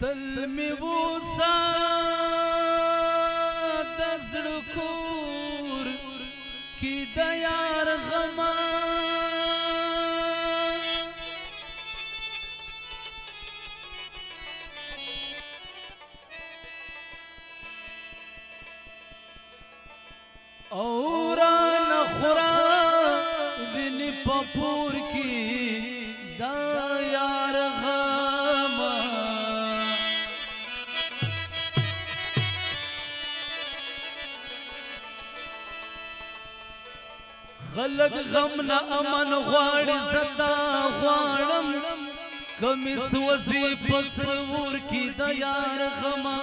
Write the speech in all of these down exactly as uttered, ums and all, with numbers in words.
تل می وسا د زړه کور کی د یار غما اورا نخورا ویني پپور کی د یار غما خلق غم نه امن غواړي زتا غواړم کمی سوځي پسرور کی د یار غما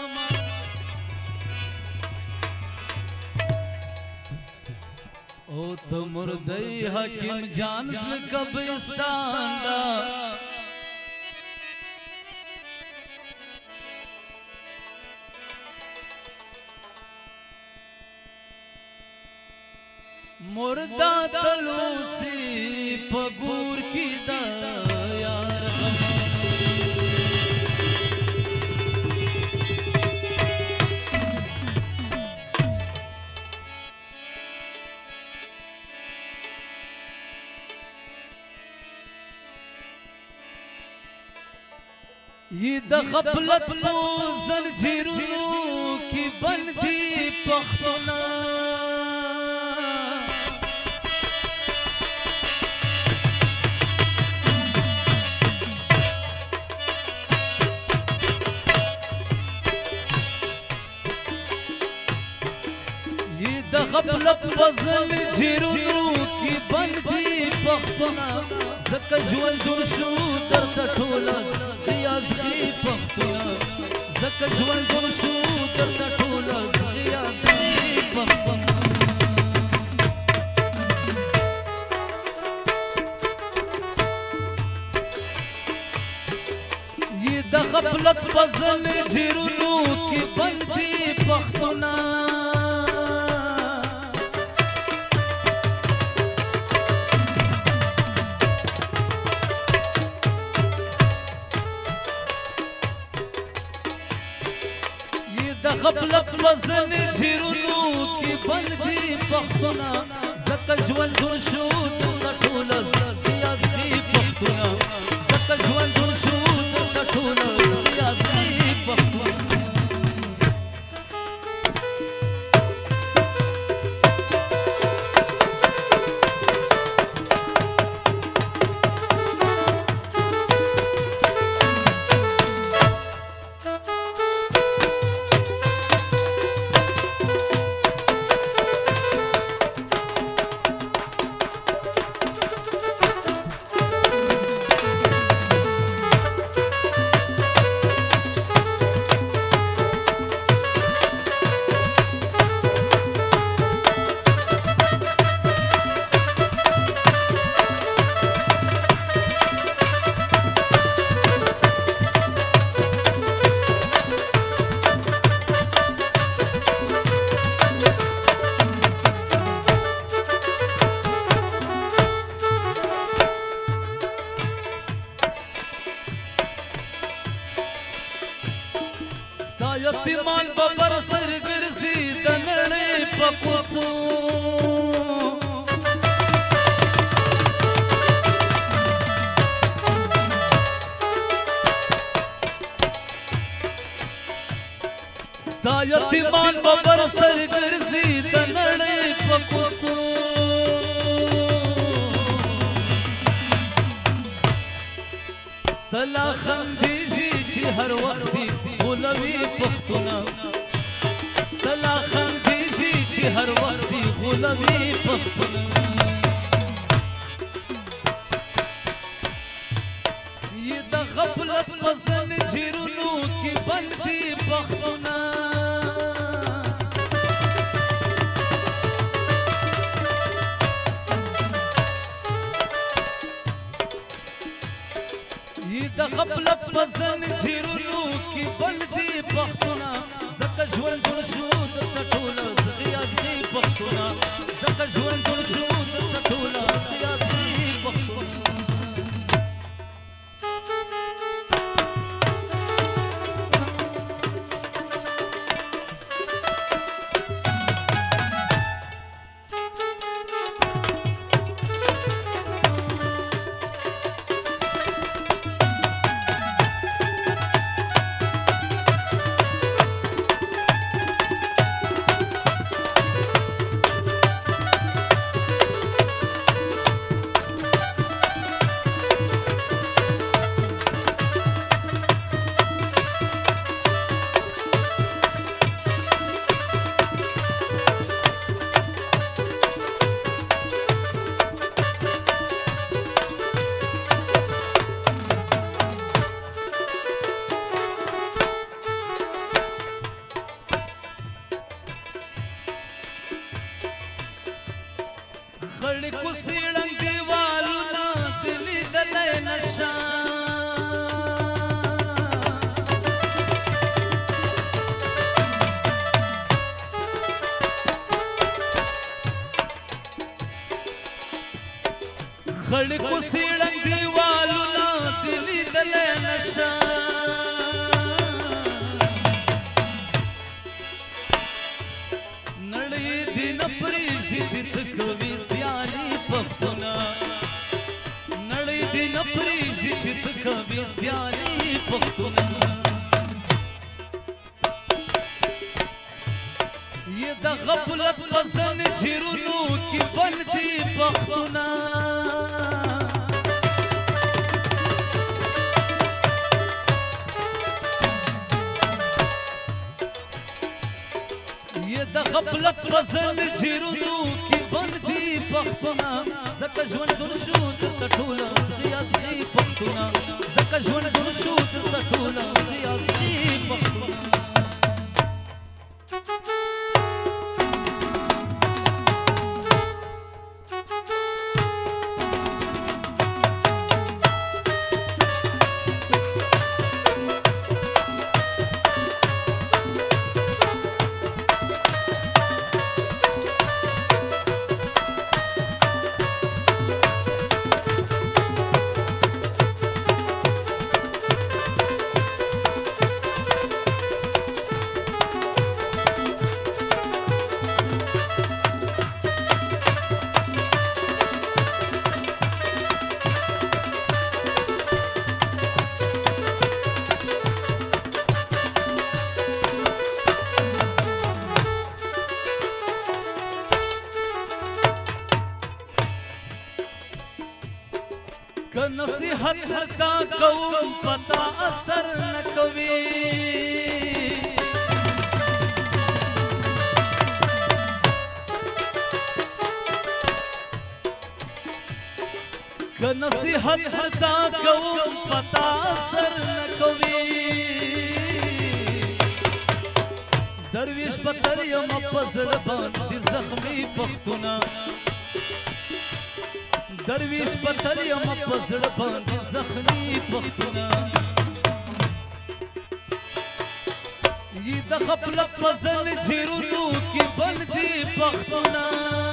او ته مردی حکیم جان زم قبرستان دا مردا تلوسی پگور کی دا یار غما یہ دا غفلت پو زنجیروں کی بندی پختنا یہ دا غفلت پو زنجیروں کی بندی پختنا زکا جوان جون شو در تا ٹھولا غیاز غی پختنا زکا جوان جون شو در تا ٹھولا غیاز غی پختنا یہ دا غفلت بزن جرنو کی بندی پختنا غفلت وزن جرنو کی بندی پختنا زکا جوان جون شو در ټوله غیاز غی پختنا زکا جوان جون شو در ټوله غیاز غی پختنا یتیمان ببر سر گرزی دنڑی پکوسو ستا یتیمان ببر سر گرزی دنڑی پکوسو تلا خندیجی چی ہر وقتی غلوی پختنا تلا خندیجی چی ہر وقتی غلوی پختنا یہ دا غفلت پسند جرنو کی بندی پختنا یہ دا غفلت پسند جرنو کی بندی پختنا زکا جوان جون شو در ټوله غیاز غی پختنا زکا جوان جون شو در ټوله غیاز غی پختنا خړ کو سیړنګ دیوالونه دلی دل نشا نړۍ دین پریږ دي چې تکوي سیالي پختونه نړۍ دین پریږ دي چې تکوي سیالي پختونه یہ دا غفلت پسند جھرونو کی بندی پختونه یہ دا غفلت پسند جھرونو کی بندی پختونه زکه ژوندون شو درته ټوله ازغي ازغي پختونه زکه ژوندون شو درته ټوله ازغي ازغي پختونه که نصیحت هرتا کوم پتا اثر نکوي که نصیحت هرتا کوم پتا اثر نکوي درویش پتر یم پزړ باندې زخمی پختونه درویش پتل یم پزړ باندې زخمی پختونه یہ د غفلت پسند جھرونو کی بندی پختونه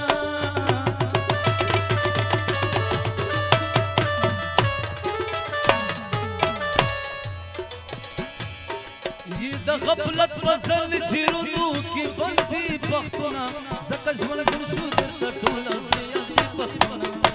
یہ د غفلت پسند جھرونو کی بندی پختونه زکه ژوند شو درته ټوله ازغي ازغي پختونه